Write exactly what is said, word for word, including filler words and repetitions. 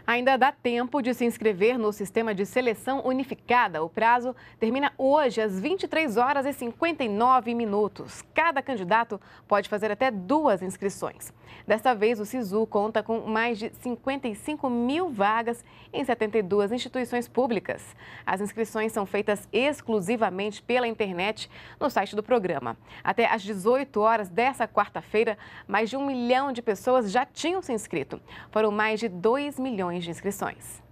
Ainda dá tempo de se inscrever no Sistema de Seleção Unificada. O prazo termina hoje às vinte e três horas e cinquenta e nove minutos. Cada candidato pode fazer até duas inscrições. Desta vez, o Sisu conta com mais de cinquenta e cinco mil vagas em setenta e duas instituições públicas. As inscrições são feitas exclusivamente pela internet no site do programa. Até às dezoito horas dessa quarta-feira, mais de um milhão de pessoas já tinham se inscrito. Foram mais de dois milhões de inscrições.